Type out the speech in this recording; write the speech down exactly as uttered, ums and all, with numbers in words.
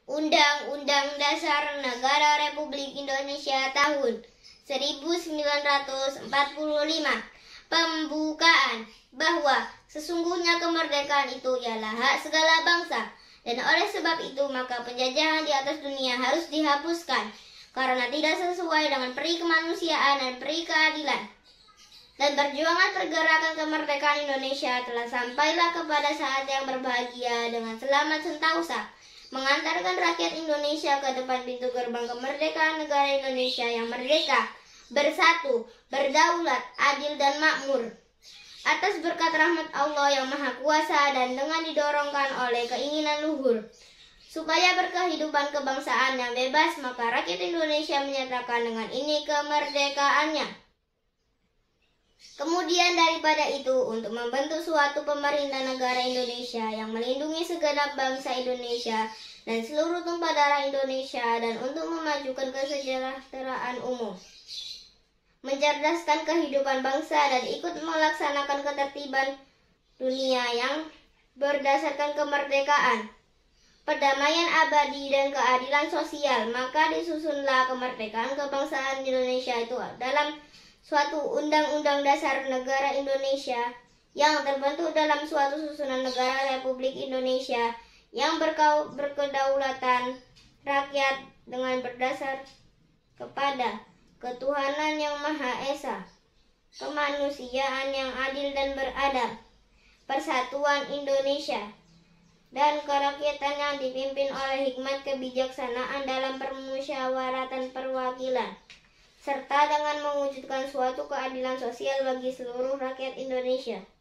Undang-Undang Dasar Negara Republik Indonesia tahun seribu sembilan ratus empat puluh lima. Pembukaan bahwa sesungguhnya kemerdekaan itu ialah hak segala bangsa, dan oleh sebab itu maka penjajahan di atas dunia harus dihapuskan karena tidak sesuai dengan peri kemanusiaan dan peri keadilan. Dan perjuangan pergerakan kemerdekaan Indonesia telah sampailah kepada saat yang berbahagia dengan selamat sentausa, mengantarkan rakyat Indonesia ke depan pintu gerbang kemerdekaan negara Indonesia yang merdeka, bersatu, berdaulat, adil dan makmur. Atas berkat rahmat Allah yang Maha Kuasa dan dengan didorongkan oleh keinginan luhur supaya berkehidupan kebangsaan yang bebas, maka rakyat Indonesia menyatakan dengan ini kemerdekaannya. Kemudian daripada itu, untuk membentuk suatu pemerintah negara Indonesia yang melindungi segenap bangsa Indonesia dan seluruh tumpah darah Indonesia, dan untuk memajukan kesejahteraan umum, mencerdaskan kehidupan bangsa, dan ikut melaksanakan ketertiban dunia yang berdasarkan kemerdekaan, perdamaian abadi, dan keadilan sosial. Maka disusunlah kemerdekaan kebangsaan Indonesia itu dalam suatu Undang-Undang Dasar Negara Indonesia yang terbentuk dalam suatu susunan negara Republik Indonesia yang berkau, berkedaulatan rakyat dengan berdasar kepada ketuhanan yang Maha Esa, kemanusiaan yang adil dan beradab, persatuan Indonesia, dan kerakyatan yang dipimpin oleh hikmat kebijaksanaan dalam permusyawaratan perwakilan, serta dengan mewujudkan suatu keadilan sosial bagi seluruh rakyat Indonesia.